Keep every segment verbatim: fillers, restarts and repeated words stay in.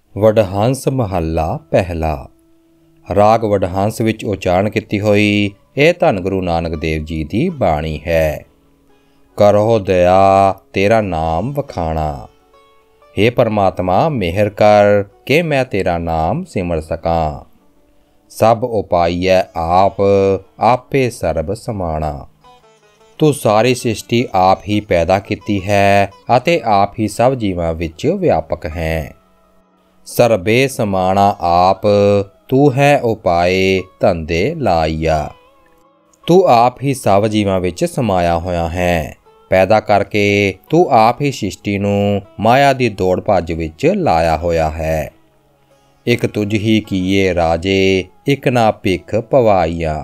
ਵਡਹੰਸ ਮਹੱਲਾ ਪਹਿਲਾ। ਰਾਗ ਵਡਹੰਸ ਵਿੱਚ ਉਚਾਰਨ ਕੀਤੀ ਹੋਈ ਇਹ ਧੰਨ ਗੁਰੂ ਨਾਨਕ ਦੇਵ ਜੀ ਦੀ ਬਾਣੀ ਹੈ। ਕਰੋ ਦਇਆ ਤੇਰਾ ਨਾਮ ਵਖਾਣਾ, ਹੇ ਪਰਮਾਤਮਾ ਮਿਹਰ ਕਰ ਕਿ ਮੈਂ ਤੇਰਾ ਨਾਮ ਸਿਮਰ ਸਕਾਂ। ਸਭ ਉਪਾਈਐ ਆਪ, ਆਪੇ ਸਰਬ ਸਮਾਣਾ। ਤੂੰ ਸਾਰੀ ਸ੍ਰਿਸ਼ਟੀ ਆਪ ਹੀ ਪੈਦਾ ਕੀਤੀ ਹੈ ਅਤੇ ਆਪ ਹੀ ਸਭ ਜੀਵਾਂ ਵਿੱਚ ਵਿਆਪਕ ਹੈ। ਸਰਬੇ ਸਮਾਣਾ ਆਪ, ਤੂੰ ਹੈ ਉਪਾਏ ਧੰਦੇ ਲਾਈਆ। ਤੂੰ ਆਪ ਹੀ ਸਭ ਜੀਵਾਂ ਵਿੱਚ ਸਮਾਇਆ ਹੋਇਆ ਹੈ। ਪੈਦਾ ਕਰਕੇ ਤੂੰ ਆਪ ਹੀ ਸ੍ਰਿਸ਼ਟੀ ਨੂੰ ਮਾਇਆ ਦੀ ਦੌੜ ਭੱਜ ਵਿੱਚ ਲਾਇਆ ਹੋਇਆ ਹੈ। ਇੱਕ ਤੁਝ ਹੀ ਕੀਏ ਰਾਜੇ, ਇੱਕ ਨਾ ਭਿਖ ਪਵਾਈਆ।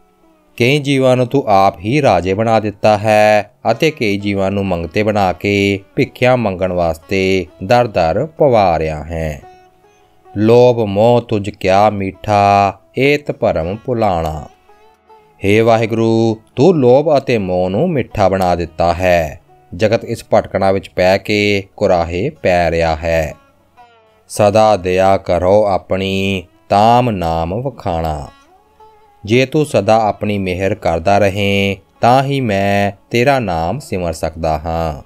ਕਈ ਜੀਵਾਂ ਨੂੰ ਤੂੰ ਆਪ ਹੀ ਰਾਜੇ ਬਣਾ ਦਿੱਤਾ ਹੈ ਅਤੇ ਕਈ ਜੀਵਾਂ ਨੂੰ ਮੰਗਤੇ ਬਣਾ ਕੇ ਭਿੱਖਿਆ ਮੰਗਣ ਵਾਸਤੇ ਦਰ ਦਰ ਪਵਾ ਰਿਹਾ ਹੈ। ਲੋਭ ਮੋਹ ਤੁਝ ਕਿਆ ਮੀਠਾ, ਏਤ ਭਰਮ ਭੁਲਾਣਾ। ਹੇ ਵਾਹਿਗੁਰੂ, ਤੂੰ ਲੋਭ ਅਤੇ ਮੋਹ ਨੂੰ ਮਿੱਠਾ ਬਣਾ ਦਿੱਤਾ ਹੈ। ਜਗਤ ਇਸ ਭਟਕਣਾ ਵਿੱਚ ਪੈ ਕੇ ਕੁਰਾਹੇ ਪੈ ਰਿਹਾ ਹੈ। ਸਦਾ ਦਇਆ ਕਰੋ ਆਪਣੀ, ਤਾਮ ਨਾਮ ਵਖਾਣਾ। ਜੇ ਤੂੰ ਸਦਾ ਆਪਣੀ ਮਿਹਰ ਕਰਦਾ ਰਹੇ ਤਾਂ ਹੀ ਮੈਂ ਤੇਰਾ ਨਾਮ ਸਿਮਰ ਸਕਦਾ ਹਾਂ।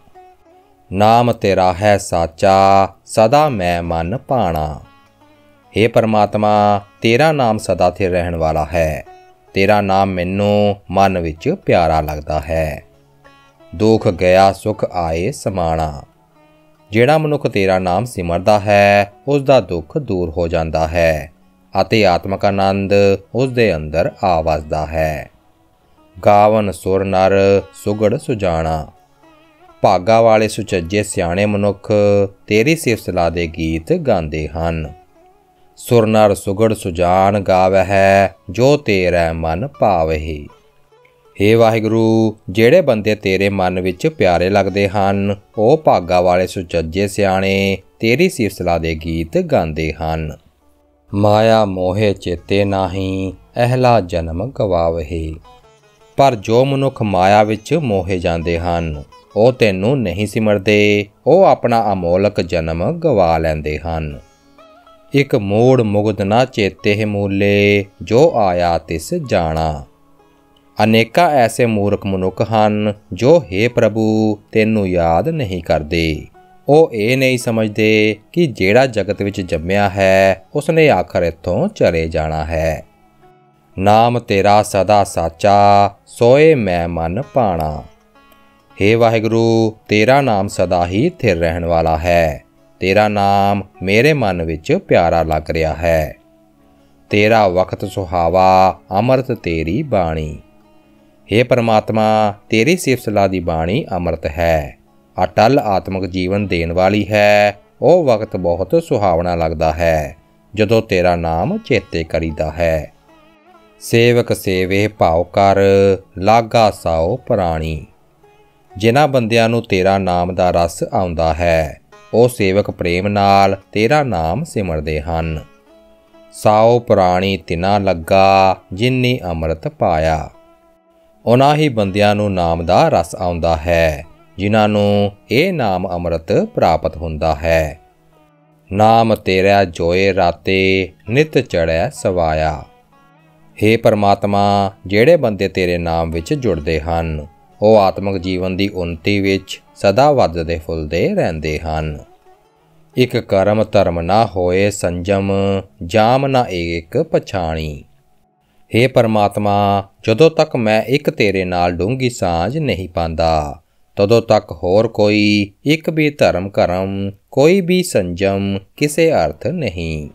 ਨਾਮ ਤੇਰਾ ਹੈ ਸਾਚਾ, ਸਦਾ ਮੈਂ ਮਨ ਭਾਣਾ। ਹੇ ਪਰਮਾਤਮਾ, ਤੇਰਾ ਨਾਮ ਸਦਾ ਸਥਿਰ ਰਹਿਣ ਵਾਲਾ ਹੈ। ਤੇਰਾ ਨਾਮ ਮੈਨੂੰ ਮਨ ਵਿੱਚ ਪਿਆਰਾ ਲੱਗਦਾ ਹੈ। ਦੁੱਖ ਗਿਆ ਸੁਖ ਆਏ ਸਮਾਣਾ। ਜਿਹੜਾ ਮਨੁੱਖ ਤੇਰਾ ਨਾਮ ਸਿਮਰਦਾ ਹੈ ਉਸ ਦਾ ਦੁੱਖ ਦੂਰ ਹੋ ਜਾਂਦਾ ਹੈ ਅਤੇ ਆਤਮਕ ਆਨੰਦ ਉਸ ਦੇ ਅੰਦਰ ਆ ਵਸਦਾ ਹੈ। ਗਾਵਨ ਸੁਰ ਨਰ ਸੁਗੜ ਸੁਜਾਣਾ। ਭਾਗਾ ਵਾਲੇ ਸੁਚੱਜੇ ਸਿਆਣੇ ਮਨੁੱਖ ਤੇਰੀ ਸਿਫਤ ਸਲਾਹ ਦੇ ਗੀਤ ਗਾਉਂਦੇ ਹਨ। ਸੁਰ ਨਰ ਸੁਗੜ ਸੁਜਾਨ ਗਾਵਹਿ, ਜੋ ਤੇਰਾ ਮਨ ਭਾਵਹਿ। ਹੇ ਵਾਹਿਗੁਰੂ, ਜਿਹੜੇ ਬੰਦੇ ਤੇਰੇ ਮਨ ਵਿੱਚ ਪਿਆਰੇ ਲੱਗਦੇ ਹਨ ਉਹ ਭਾਗਾ ਵਾਲੇ ਸੁਚੱਜੇ ਸਿਆਣੇ ਤੇਰੀ ਸਿਫਤ ਸਲਾਹ ਦੇ ਗੀਤ ਗਾਉਂਦੇ ਹਨ। ਮਾਇਆ ਮੋਹੇ ਚੇਤੇ ਨਾਹੀਂ, ਅਹਿਲਾ ਜਨਮ ਗਵਾਵਹਿ। ਪਰ ਜੋ ਮਨੁੱਖ ਮਾਇਆ ਵਿੱਚ ਮੋਹੇ ਜਾਂਦੇ ਹਨ ਉਹ ਤੈਨੂੰ ਨਹੀਂ ਸਿਮਰਦੇ, ਉਹ ਆਪਣਾ ਅਮੋਲਕ ਜਨਮ ਗਵਾ ਲੈਂਦੇ ਹਨ। ਇੱਕ ਮੂੜ ਮੁਗਧ ਨਾ ਚੇਤੇ ਮੂਲੇ, ਜੋ ਆਇਆ ਤਿਸ ਜਾਣਾ। ਅਨੇਕਾਂ ਐਸੇ ਮੂਰਖ ਮਨੁੱਖ ਹਨ ਜੋ ਹੇ ਪ੍ਰਭੂ ਤੈਨੂੰ ਯਾਦ ਨਹੀਂ ਕਰਦੇ। ਉਹ ਇਹ ਨਹੀਂ ਸਮਝਦੇ ਕਿ ਜਿਹੜਾ ਜਗਤ ਵਿੱਚ ਜੰਮਿਆ ਹੈ ਉਸਨੇ ਆਖਰ ਇੱਥੋਂ ਚਲੇ ਜਾਣਾ ਹੈ। ਨਾਮ ਤੇਰਾ ਸਦਾ ਸਾਚਾ, ਸੋਏ ਮੈਂ ਮਨ ਭਾਣਾ। ਹੇ ਵਾਹਿਗੁਰੂ, ਤੇਰਾ ਨਾਮ ਸਦਾ ਹੀ ਸਥਿਰ ਰਹਿਣ ਵਾਲਾ ਹੈ। ਤੇਰਾ ਨਾਮ ਮੇਰੇ ਮਨ ਵਿੱਚ ਪਿਆਰਾ ਲੱਗ ਰਿਹਾ ਹੈ। ਤੇਰਾ ਵਕਤ ਸੁਹਾਵਾ, ਅੰਮ੍ਰਿਤ ਤੇਰੀ ਬਾਣੀ। ਹੇ ਪਰਮਾਤਮਾ, ਤੇਰੀ ਸਿਫਤ ਸਲਾਹ ਦੀ ਬਾਣੀ ਅੰਮ੍ਰਿਤ ਹੈ, ਅਟਲ ਆਤਮਿਕ ਜੀਵਨ ਦੇਣ ਵਾਲੀ ਹੈ। ਉਹ ਵਕਤ ਬਹੁਤ ਸੁਹਾਵਣਾ ਲੱਗਦਾ ਹੈ ਜਦੋਂ ਤੇਰਾ ਨਾਮ ਚੇਤੇ ਕਰੀਦਾ ਹੈ। ਸੇਵਕ ਸੇਵੇ ਭਾਉ ਕਰ, ਲਾਗਾ ਸਾਓ ਪ੍ਰਾਣੀ। ਜਿਨ੍ਹਾਂ ਬੰਦਿਆਂ ਨੂੰ ਤੇਰਾ ਨਾਮ ਦਾ ਰਸ ਆਉਂਦਾ ਹੈ ਉਹ ਸੇਵਕ ਪ੍ਰੇਮ ਨਾਲ ਤੇਰਾ ਨਾਮ ਸਿਮਰਦੇ ਹਨ। ਸਾਓ ਪ੍ਰਾਣੀ ਤਿਨਾ ਲੱਗਾ, ਜਿਨੀ ਅੰਮ੍ਰਿਤ ਪਾਇਆ। ਉਹਨਾਂ ਹੀ ਬੰਦਿਆਂ ਨੂੰ ਨਾਮ ਦਾ ਰਸ ਆਉਂਦਾ ਹੈ ਜਿਨ੍ਹਾਂ ਨੂੰ ਇਹ ਨਾਮ ਅੰਮ੍ਰਿਤ ਪ੍ਰਾਪਤ ਹੁੰਦਾ ਹੈ। ਨਾਮ ਤੇਰਾ ਜੋਏ ਰਾਤੇ, ਨਿਤ ਚੜ੍ਹੈ ਸਵਾਇਆ। ਹੇ ਪਰਮਾਤਮਾ, ਜਿਹੜੇ ਬੰਦੇ ਤੇਰੇ ਨਾਮ ਵਿੱਚ ਜੁੜਦੇ ਹਨ ਉਹ ਆਤਮਿਕ ਜੀਵਨ ਦੀ ਉੱਨਤੀ ਵਿੱਚ ਸਦਾ ਵੱਧਦੇ ਫੁੱਲਦੇ ਰਹਿੰਦੇ ਹਨ। ਇੱਕ ਕਰਮ ਧਰਮ ਨਾ ਹੋਏ ਸੰਜਮ, ਜਾਮ ਨਾ ਏਕ ਪਛਾਣੀ। ਹੇ ਪਰਮਾਤਮਾ, ਜਦੋਂ ਤੱਕ ਮੈਂ ਇੱਕ ਤੇਰੇ ਨਾਲ ਡੂੰਘੀ ਸਾਂਝ ਨਹੀਂ ਪਾਉਂਦਾ ਤਦੋਂ ਤੱਕ ਹੋਰ ਕੋਈ ਇੱਕ ਵੀ ਧਰਮ ਕਰਮ, ਕੋਈ ਵੀ ਸੰਜਮ ਕਿਸੇ ਅਰਥ ਨਹੀਂ।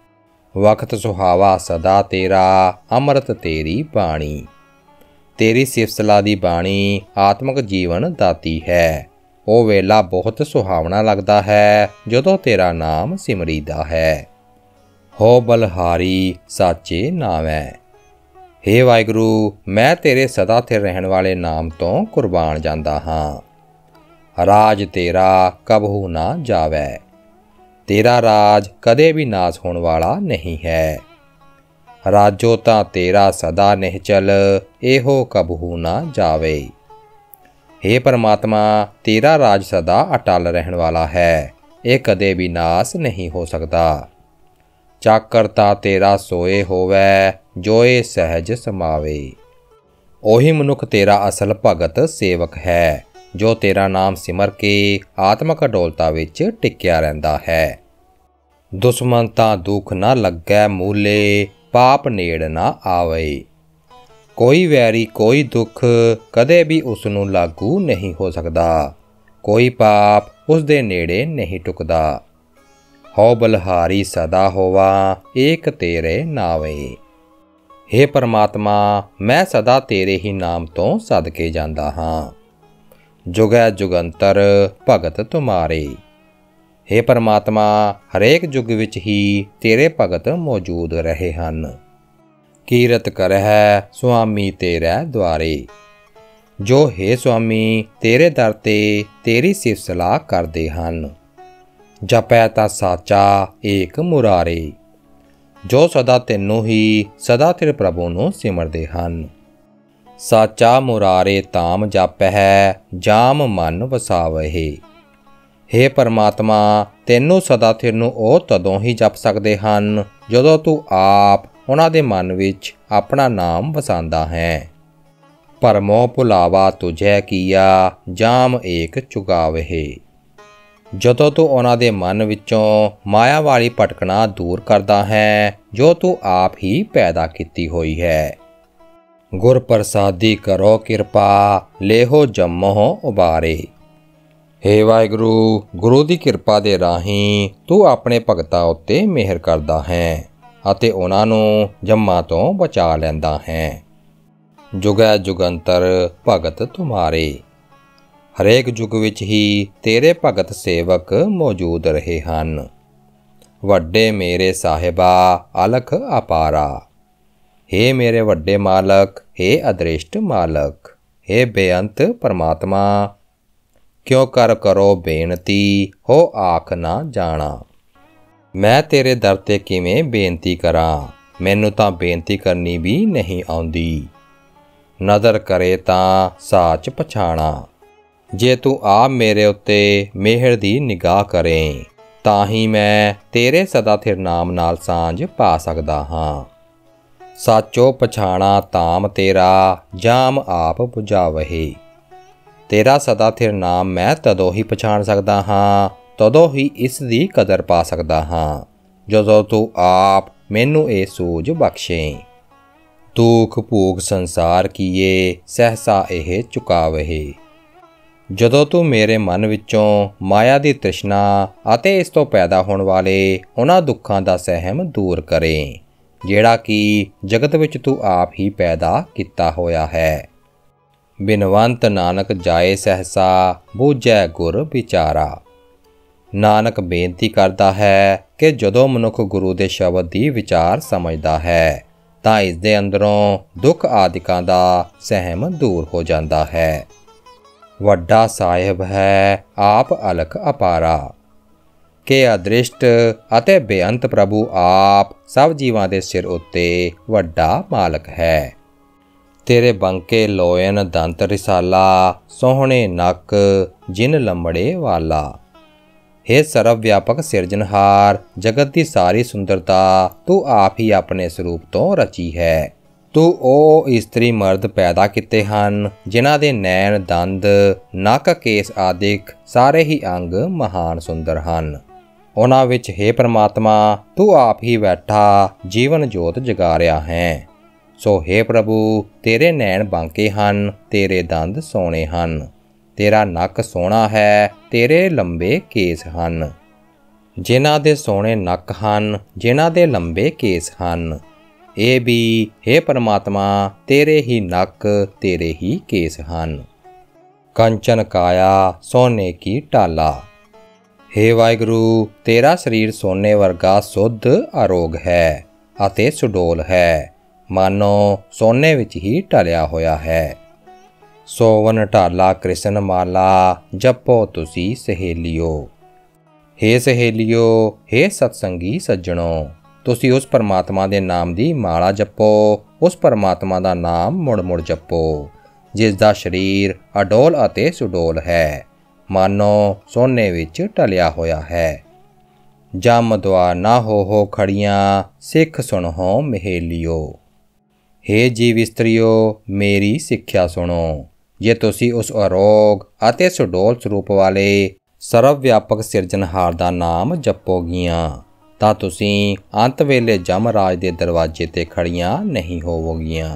ਵਕਤ ਸੁਹਾਵਾ ਸਦਾ ਤੇਰਾ, ਅੰਮ੍ਰਿਤ ਤੇਰੀ ਬਾਣੀ। ਤੇਰੀ ਸਿਫਤ ਸਲਾਹ ਦੀ ਬਾਣੀ ਆਤਮਿਕ ਜੀਵਨ ਦਾਤੀ ਹੈ। ਉਹ ਵੇਲਾ ਬਹੁਤ ਸੁਹਾਵਣਾ ਲੱਗਦਾ ਹੈ ਜਦੋਂ ਤੇਰਾ ਨਾਮ ਸਿਮਰੀਦਾ ਹੈ। ਹੋ ਬਲਹਾਰੀ ਸਾਚੇ ਨਾਮੈ। ਹੇ ਵਾਹਿਗੁਰੂ, ਮੈਂ ਤੇਰੇ ਸਦਾ ਸਥਿਰ ਰਹਿਣ ਵਾਲੇ ਨਾਮ ਤੋਂ ਕੁਰਬਾਨ ਜਾਂਦਾ ਹਾਂ। ਰਾਜ ਤੇਰਾ ਕਬਹੂ ਨਾ ਜਾਵੈ। ਤੇਰਾ ਰਾਜ ਕਦੇ ਵੀ ਨਾਸ ਹੋਣ ਵਾਲਾ ਨਹੀਂ ਹੈ। ਰਾਜੋ ਤਾਂ ਤੇਰਾ ਸਦਾ ਨਿਹਚਲ, ਇਹੋ ਕਬਹੂ ਨਾ ਜਾਵੇ। ਹੇ ਪਰਮਾਤਮਾ, ਤੇਰਾ ਰਾਜ ਸਦਾ ਅਟਲ ਰਹਿਣ ਵਾਲਾ ਹੈ। ਇਹ ਕਦੇ ਵੀ ਨਾਸ ਨਹੀਂ ਹੋ ਸਕਦਾ। ਚਾਕਰ ਤਾਂ ਤੇਰਾ ਸੋਏ ਹੋਵੈ, ਜੋਏ ਸਹਿਜ ਸਮਾਵੇ। ਉਹੀ ਮਨੁੱਖ ਤੇਰਾ ਅਸਲ ਭਗਤ ਸੇਵਕ ਹੈ, ਜੋ ਤੇਰਾ ਨਾਮ ਸਿਮਰ ਕੇ ਆਤਮਕ ਅਡੋਲਤਾ ਵਿੱਚ ਟਿਕਿਆ ਰਹਿੰਦਾ ਹੈ। ਦੁਸ਼ਮਣ ਤਾਂ ਦੁੱਖ ਨਾ ਲੱਗੈ ਮੂਲੇ, ਪਾਪ ਨੇੜ ਨਾ ਆਵੇ। ਕੋਈ ਵੈਰੀ ਕੋਈ ਦੁੱਖ ਕਦੇ ਵੀ ਉਸ ਨੂੰ ਲਾਗੂ ਨਹੀਂ ਹੋ ਸਕਦਾ, ਕੋਈ ਪਾਪ ਉਸ ਦੇ ਨੇੜੇ ਨਹੀਂ ਟੁਕਦਾ। ਹੋ ਬਲਹਾਰੀ ਸਦਾ ਹੋਵਾ, ਏਕ ਤੇਰੇ ਨਾਵੇ। ਹੇ ਪਰਮਾਤਮਾ, ਮੈਂ ਸਦਾ ਤੇਰੇ ਹੀ ਨਾਮ ਤੋਂ ਸਦਕੇ ਜਾਂਦਾ ਹਾਂ। ਜੁਗੈ ਜੁਗੰਤਰ ਭਗਤ ਤੁਮਾਰੇ। ਹੇ ਪਰਮਾਤਮਾ, ਹਰੇਕ ਯੁੱਗ ਵਿੱਚ ਹੀ ਤੇਰੇ ਭਗਤ ਮੌਜੂਦ ਰਹੇ ਹਨ। ਕੀਰਤ ਕਰਹਿ ਸੁਆਮੀ ਤੇਰੇ ਦੁਆਰੇ। ਜੋ ਹੇ ਸੁਆਮੀ ਤੇਰੇ ਦਰ ਤੇ ਤੇਰੀ ਸਿਫਤ ਸਲਾਹ ਕਰਦੇ ਹਨ। ਜਪੈ ਤਾਂ ਸਾਚਾ ਏਕ ਮੁਰਾਰੇ। ਜੋ ਸਦਾ ਤੈਨੂੰ ਹੀ ਸਦਾ ਤੇਰੇ ਪ੍ਰਭੂ ਨੂੰ ਸਿਮਰਦੇ ਹਨ। ਸਾਚਾ ਮੁਰਾਰੇ ਤਾਮ ਜਪਹਿ, ਜਾਮ ਮਨ ਵਸਾਵਹਿ। ਹੇ ਪਰਮਾਤਮਾ, ਤੈਨੂੰ ਸਦਾ ਥਿਰ ਨੂੰ ਉਹ ਤਦੋਂ ਹੀ ਜਪ ਸਕਦੇ ਹਨ ਜਦੋਂ ਤੂੰ ਆਪ ਉਹਨਾਂ ਦੇ ਮਨ ਵਿੱਚ ਆਪਣਾ ਨਾਮ ਵਸਾਉਂਦਾ ਹੈ। ਭਰਮੋ ਭੁਲਾਵਾ ਤੁਝੈ ਕੀਆ, ਜਾਮ ਏਕ ਚੁਗਾਵਹਿ। ਜਦੋਂ ਤੂੰ ਉਹਨਾਂ ਦੇ ਮਨ ਵਿੱਚੋਂ ਮਾਇਆ ਵਾਲੀ ਭਟਕਣਾ ਦੂਰ ਕਰਦਾ ਹੈ ਜੋ ਤੂੰ ਆਪ ਹੀ ਪੈਦਾ ਕੀਤੀ ਹੋਈ ਹੈ। ਗੁਰ ਪ੍ਰਸਾਦੀ ਕਰੋ ਕਿਰਪਾ, ਲੇਹੋ ਜੰਮੋ ਉਬਾਰੇ। ਹੇ ਵਾਹਿਗੁਰੂ, ਗੁਰੂ ਦੀ ਕਿਰਪਾ ਦੇ ਰਾਹੀਂ ਤੂੰ ਆਪਣੇ ਭਗਤਾਂ ਉੱਤੇ ਮਿਹਰ ਕਰਦਾ ਹੈ ਅਤੇ ਉਹਨਾਂ ਨੂੰ ਜੰਮਾਂ ਤੋਂ ਬਚਾ ਲੈਂਦਾ ਹੈ। ਜੁਗੈ ਜੁਗੰਤਰ ਭਗਤ ਤੁਮਾਰੇ। ਹਰੇਕ ਯੁੱਗ ਵਿੱਚ ਹੀ ਤੇਰੇ ਭਗਤ ਸੇਵਕ ਮੌਜੂਦ ਰਹੇ ਹਨ। ਵੱਡੇ ਮੇਰੇ ਸਾਹਿਬਾ ਅਲਖ ਅਪਾਰਾ। ਹੇ ਮੇਰੇ ਵੱਡੇ ਮਾਲਕ, ਹੇ ਅਦ੍ਰਿਸ਼ਟ ਮਾਲਕ, ਹੇ ਬੇਅੰਤ ਪਰਮਾਤਮਾ, ਕਿਉਂ ਕਰ ਕਰੋ ਬੇਨਤੀ, ਹੋ ਆਖ ਨਾ ਜਾਣਾ। ਮੈਂ ਤੇਰੇ ਦਰ ਤੇ ਕਿਵੇਂ ਬੇਨਤੀ ਕਰਾਂ, ਮੈਨੂੰ ਤਾਂ ਬੇਨਤੀ ਕਰਨੀ ਵੀ ਨਹੀਂ ਆਉਂਦੀ। ਨਦਰ ਕਰੇ ਤਾਂ ਸਾਚ ਪਛਾਣਾ। ਜੇ ਤੂੰ ਆਪ ਮੇਰੇ ਉੱਤੇ ਮਿਹਰ ਦੀ ਨਿਗਾਹ ਕਰੇ ਤਾਂ ਹੀ ਮੈਂ ਤੇਰੇ ਸਦਾ ਥਿਰ ਨਾਮ ਨਾਲ ਸਾਂਝ ਪਾ ਸਕਦਾ ਹਾਂ। ਸਾਚੋ ਪਛਾਣਾ ਤਾਮ ਤੇਰਾ, ਜਾਮ ਆਪ ਬੁਝਾਵਹਿ। ਤੇਰਾ ਸਦਾ ਥਿਰ ਨਾਮ ਮੈਂ ਤਦੋਂ ਹੀ ਪਛਾਣ ਸਕਦਾ ਹਾਂ, ਤਦੋਂ ਹੀ ਇਸ ਦੀ ਕਦਰ ਪਾ ਸਕਦਾ ਹਾਂ ਜਦੋਂ ਤੂੰ ਆਪ ਮੈਨੂੰ ਇਹ ਸੂਝ ਬਖਸ਼ੇ। ਦੁੱਖ ਭੂਖ ਸੰਸਾਰ ਕੀਏ, ਸਹਿਸਾ ਇਹ ਚੁਕਾਵਹਿ। ਜਦੋਂ ਤੂੰ ਮੇਰੇ ਮਨ ਵਿੱਚੋਂ ਮਾਇਆ ਦੀ ਤ੍ਰਿਸ਼ਨਾ ਅਤੇ ਇਸ ਤੋਂ ਪੈਦਾ ਹੋਣ ਵਾਲੇ ਉਹਨਾਂ ਦੁੱਖਾਂ ਦਾ ਸਹਿਮ ਦੂਰ ਕਰੇ ਜਿਹੜਾ ਕਿ ਜਗਤ ਵਿੱਚ ਤੂੰ ਆਪ ਹੀ ਪੈਦਾ ਕੀਤਾ ਹੋਇਆ ਹੈ। ਬਿਨਵੰਤ ਨਾਨਕ ਜਾਏ ਸਹਿਸਾ, ਬੂਝੈ ਗੁਰ ਵਿਚਾਰਾ। ਨਾਨਕ ਬੇਨਤੀ ਕਰਦਾ ਹੈ ਕਿ ਜਦੋਂ ਮਨੁੱਖ ਗੁਰੂ ਦੇ ਸ਼ਬਦ ਦੀ ਵਿਚਾਰ ਸਮਝਦਾ ਹੈ ਤਾਂ ਇਸ ਦੇ ਅੰਦਰੋਂ ਦੁੱਖ ਆਦਿਕਾਂ ਦਾ ਸਹਿਮ ਦੂਰ ਹੋ ਜਾਂਦਾ ਹੈ। ਵੱਡਾ ਸਾਹਿਬ ਹੈ ਆਪ ਅਲਖ ਅਪਾਰਾ। ਕਿ ਅਦ੍ਰਿਸ਼ਟ ਅਤੇ ਬੇਅੰਤ ਪ੍ਰਭੂ ਆਪ ਸਭ ਜੀਵਾਂ ਦੇ ਸਿਰ ਉੱਤੇ ਵੱਡਾ ਮਾਲਕ ਹੈ। ਤੇਰੇ ਬੰਕੇ ਲੋਇਨ ਦੰਤ ਰਿਸਾਲਾ, ਸੋਹਣੇ ਨੱਕ ਜਿਨ ਲੰਬੜੇ ਵਾਲਾ। ਹੇ ਸਰਵ ਵਿਆਪਕ ਸਿਰਜਣਹਾਰ, ਜਗਤ ਦੀ ਸਾਰੀ ਸੁੰਦਰਤਾ ਤੂੰ ਆਪ ਹੀ ਆਪਣੇ ਸਰੂਪ ਤੋਂ ਰਚੀ ਹੈ। ਤੂੰ ਉਹ ਇਸਤਰੀ ਮਰਦ ਪੈਦਾ ਕੀਤੇ ਹਨ ਜਿਨ੍ਹਾਂ ਦੇ ਨੈਣ, ਦੰਦ, ਨੱਕ, ਕੇਸ ਆਦਿਕ ਸਾਰੇ ਹੀ ਅੰਗ ਮਹਾਨ ਸੁੰਦਰ ਹਨ। ਉਹਨਾਂ ਵਿੱਚ ਹੇ ਪਰਮਾਤਮਾ ਤੂੰ ਆਪ ਹੀ ਬੈਠਾ ਜੀਵਨ ਜੋਤ ਜਗਾ ਰਿਹਾ ਹੈ। ਸੋ ਹੇ ਪ੍ਰਭੂ, ਤੇਰੇ ਨੈਣ ਬਾਂਕੇ ਹਨ, ਤੇਰੇ ਦੰਦ ਸੋਹਣੇ ਹਨ, ਤੇਰਾ ਨੱਕ ਸੋਹਣਾ ਹੈ, ਤੇਰੇ ਲੰਬੇ ਕੇਸ ਹਨ। ਜਿਨ੍ਹਾਂ ਦੇ ਸੋਹਣੇ ਨੱਕ ਹਨ, ਜਿਨ੍ਹਾਂ ਦੇ ਲੰਬੇ ਕੇਸ ਹਨ, ਇਹ ਵੀ ਹੇ ਪਰਮਾਤਮਾ ਤੇਰੇ ਹੀ ਨੱਕ, ਤੇਰੇ ਹੀ ਕੇਸ ਹਨ। ਕੰਚਨ ਕਾਇਆ ਸੋਨੇ ਕੀ ਢਾਲਾ। ਹੇ ਵਾਹਿਗੁਰੂ, ਤੇਰਾ ਸਰੀਰ ਸੋਨੇ ਵਰਗਾ ਸੁੱਧ ਅਰੋਗ ਹੈ ਅਤੇ ਸੁਡੋਲ ਹੈ, ਮਾਨੋ ਸੋਨੇ ਵਿੱਚ ਹੀ ਢਲਿਆ ਹੋਇਆ ਹੈ। ਸੋਵਨ ਢਾਲਾ ਕ੍ਰਿਸ਼ਨ ਮਾਲਾ, ਜਪੋ ਤੁਸੀਂ ਸਹੇਲਿਓ। ਹੇ ਸਹੇਲਿਓ, ਹੇ ਸਤਸੰਗੀ ਸੱਜਣੋ, ਤੁਸੀਂ ਉਸ ਪਰਮਾਤਮਾ ਦੇ ਨਾਮ ਦੀ ਮਾਲਾ ਜਪੋ, ਉਸ ਪਰਮਾਤਮਾ ਦਾ ਨਾਮ ਮੁੜ ਮੁੜ ਜਪੋ ਜਿਸ ਦਾ ਸਰੀਰ ਅਡੋਲ ਅਤੇ ਸੁਡੋਲ ਹੈ, ਮਾਨੋ ਸੋਨੇ ਵਿੱਚ ਢਲਿਆ ਹੋਇਆ ਹੈ। ਜਮ ਦੁਆਰ ਨਾ ਹੋ ਹੋ ਖੜੀਆਂ, ਸਿੱਖ ਸੁਣੋ ਮਹੇਲਿਓ। ਹੇ ਜੀਵ ਇਸਤਰੀਓ, ਮੇਰੀ ਸਿੱਖਿਆ ਸੁਣੋ। ਜੇ ਤੁਸੀਂ ਉਸ ਅਰੋਗ ਅਤੇ ਸੁਡੋਲ ਸਰੂਪ ਵਾਲੇ ਸਰਵ ਵਿਆਪਕ ਸਿਰਜਣਹਾਰ ਦਾ ਨਾਮ ਜਪੋਗੀਆਂ ਤਾਂ ਤੁਸੀਂ ਅੰਤ ਵੇਲੇ ਜਮਰਾਜ ਦੇ ਦਰਵਾਜ਼ੇ 'ਤੇ ਖੜੀਆਂ ਨਹੀਂ ਹੋਵੋਗੀਆਂ।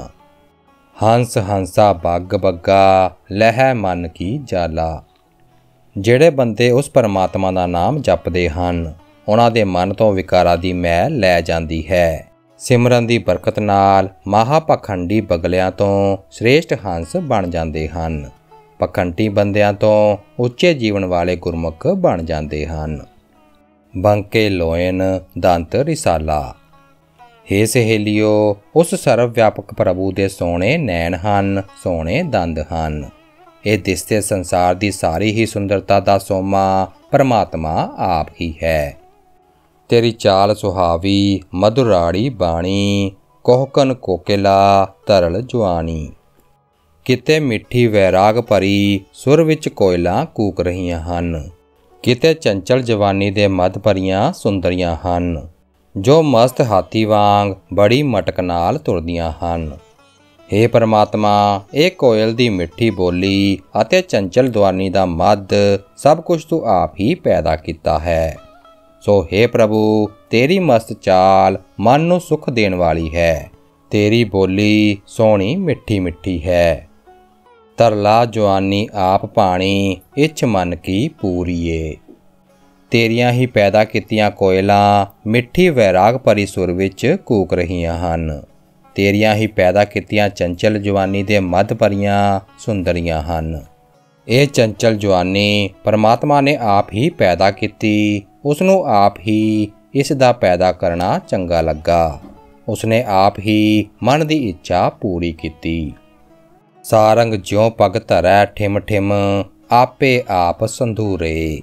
ਹੰਸ ਹੰਸਾ ਬੱਗ ਬੱਗਾ, ਲਹਿ ਮਨ ਕੀ ਜਾਲਾ। ਜਿਹੜੇ ਬੰਦੇ ਉਸ ਪਰਮਾਤਮਾ ਦਾ ਨਾਮ ਜਪਦੇ ਹਨ, ਉਹਨਾਂ ਦੇ ਮਨ ਤੋਂ ਵਿਕਾਰਾਂ ਦੀ ਮੈਲ ਲੈ ਜਾਂਦੀ ਹੈ। ਸਿਮਰਨ ਦੀ ਬਰਕਤ ਨਾਲ ਮਹਾਪਖੰਡੀ ਬਗਲਿਆਂ ਤੋਂ ਸ੍ਰੇਸ਼ਟ ਹੰਸ ਬਣ ਜਾਂਦੇ ਹਨ। ਪਖੰਡੀ ਬੰਦਿਆਂ ਤੋਂ ਉੱਚੇ ਜੀਵਨ ਵਾਲੇ ਗੁਰਮੁਖ ਬਣ ਜਾਂਦੇ ਹਨ। ਬੰਕੇ ਲੋਇਨ ਦੰਤ ਰਿਸਾਲਾ। ਹੇ ਸਹੇਲਿਓ, ਉਸ ਸਰਵ ਵਿਆਪਕ ਪ੍ਰਭੂ ਦੇ ਸੋਹਣੇ ਨੈਣ ਹਨ, ਸੋਹਣੇ ਦੰਦ ਹਨ। ਇਹ ਦਿਸਦੇ ਸੰਸਾਰ ਦੀ ਸਾਰੀ ਹੀ ਸੁੰਦਰਤਾ ਦਾ ਸੋਮਾ ਪਰਮਾਤਮਾ ਆਪ ਹੀ ਹੈ। ਤੇਰੀ ਚਾਲ ਸੁਹਾਵੀ, ਮਧੁਰਾੜੀ ਬਾਣੀ, ਕੋਹਕਨ ਕੋਕਿਲਾ ਤਰਲ ਜਵਾਨੀ। ਕਿਤੇ ਮਿੱਠੀ ਵੈਰਾਗ ਭਰੀ ਸੁਰ ਵਿੱਚ ਕੋਇਲਾਂ ਕੂਕ ਰਹੀਆਂ ਹਨ, ਕਿਤੇ ਚੰਚਲ ਜਵਾਨੀ ਦੇ ਮੱਧ ਭਰੀਆਂ ਸੁੰਦਰੀਆਂ ਹਨ, ਜੋ ਮਸਤ ਹਾਥੀ ਵਾਂਗ ਬੜੀ ਮਟਕ ਨਾਲ ਤੁਰਦੀਆਂ ਹਨ। ਹੇ ਪਰਮਾਤਮਾ, ਇਹ ਕੋਇਲ ਦੀ ਮਿੱਠੀ ਬੋਲੀ ਅਤੇ ਚੰਚਲ ਜਵਾਨੀ ਦਾ ਮੱਧ ਸਭ ਕੁਝ ਤੂੰ ਆਪ ਹੀ ਪੈਦਾ ਕੀਤਾ ਹੈ। ਸੋ ਹੇ ਪ੍ਰਭੂ, ਤੇਰੀ ਮਸਤ ਚਾਲ ਮਨ ਨੂੰ ਸੁੱਖ ਦੇਣ ਵਾਲੀ ਹੈ। ਤੇਰੀ ਬੋਲੀ ਸੋਹਣੀ ਮਿੱਠੀ ਮਿੱਠੀ ਹੈ। ਤਰਲਾ ਜਵਾਨੀ ਆਪ ਪਾਣੀ, ਇੱਛ ਮਨ ਕੀ ਪੂਰੀਏ। ਤੇਰੀਆਂ ਹੀ ਪੈਦਾ ਕੀਤੀਆਂ ਕੋਇਲਾਂ ਮਿੱਠੀ ਵੈਰਾਗ ਭਰੀ ਸੁਰ ਵਿੱਚ ਕੂਕ ਰਹੀਆਂ ਹਨ। ਤੇਰੀਆਂ ਹੀ ਪੈਦਾ ਕੀਤੀਆਂ ਚੰਚਲ ਜਵਾਨੀ ਦੇ ਮੱਧ ਭਰੀਆਂ ਸੁੰਦਰੀਆਂ ਹਨ। ਇਹ ਚੰਚਲ ਜਵਾਨੀ ਪਰਮਾਤਮਾ ਨੇ ਆਪ ਹੀ ਪੈਦਾ ਕੀਤੀ। ਉਸ ਨੂੰ ਆਪ ਹੀ ਇਸ ਦਾ ਪੈਦਾ ਕਰਨਾ ਚੰਗਾ ਲੱਗਾ। ਉਸਨੇ ਆਪ ਹੀ ਮਨ ਦੀ ਇੱਛਾ ਪੂਰੀ ਕੀਤੀ। ਸਾਰੰਗ ਜਿਉਂ ਪਗ ਧਰੈ ਠਿਮ ਠਿਮ, ਆਪੇ ਆਪ ਸੰਧੂਰੇ।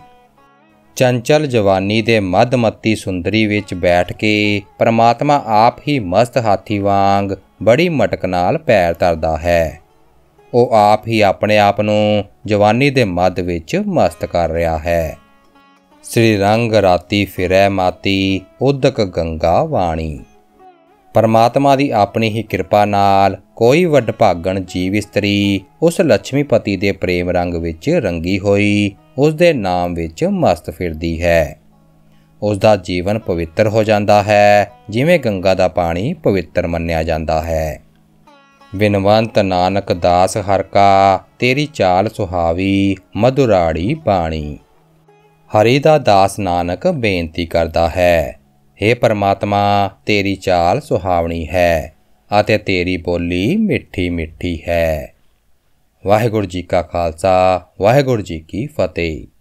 ਚੰਚਲ ਜਵਾਨੀ ਦੇ ਮੱਧਮਤੀ ਸੁੰਦਰੀ ਵਿੱਚ ਬੈਠ ਕੇ ਪਰਮਾਤਮਾ ਆਪ ਹੀ ਮਸਤ ਹਾਥੀ ਵਾਂਗ ਬੜੀ ਮਟਕ ਨਾਲ ਪੈਰ ਧਰਦਾ ਹੈ। ਉਹ ਆਪ ਹੀ ਆਪਣੇ ਆਪ ਨੂੰ ਜਵਾਨੀ ਦੇ ਮੱਧ ਵਿੱਚ ਮਸਤ ਕਰ ਰਿਹਾ ਹੈ। ਸ੍ਰੀ ਰੰਗ ਰਾਤੀ ਫਿਰੈ ਮਾਤੀ, ਉਦਕ ਗੰਗਾ ਵਾਣੀ। ਪਰਮਾਤਮਾ ਦੀ ਆਪਣੀ ਹੀ ਕਿਰਪਾ ਨਾਲ ਕੋਈ ਵਡਭਾਗਣ ਜੀਵ ਇਸਤਰੀ ਉਸ ਲక్ష్ਮੀਪਤੀ ਦੇ ਪ੍ਰੇਮ ਰੰਗ ਵਿੱਚ ਰੰਗੀ ਹੋਈ ਉਸ ਦੇ ਨਾਮ ਵਿੱਚ ਮਸਤ ਫਿਰਦੀ ਹੈ। ਉਸ ਦਾ ਜੀਵਨ ਪਵਿੱਤਰ ਹੋ ਜਾਂਦਾ ਹੈ, ਜਿਵੇਂ ਗੰਗਾ ਦਾ ਪਾਣੀ ਪਵਿੱਤਰ ਮੰਨਿਆ ਜਾਂਦਾ ਹੈ। ਬਿਨਵੰਤ ਨਾਨਕ ਦਾਸ ਹਰਿ ਕਾ, ਤੇਰੀ ਚਾਲ ਸੁਹਾਵੀ, ਮਧੁਰਾੜੀ ਬਾਣੀ। ਹਰੀ ਦਾ ਦਾਸ ਨਾਨਕ ਬੇਨਤੀ ਕਰਦਾ ਹੈ, ਹੇ ਪਰਮਾਤਮਾ, ਤੇਰੀ ਚਾਲ ਸੁਹਾਵਣੀ ਹੈ ਅਤੇ ਤੇਰੀ ਬੋਲੀ ਮਿੱਠੀ ਮਿੱਠੀ ਹੈ। ਵਾਹਿਗੁਰੂ ਜੀ ਕਾ ਖਾਲਸਾ, ਵਾਹਿਗੁਰੂ ਜੀ ਕੀ ਫਤਿਹ।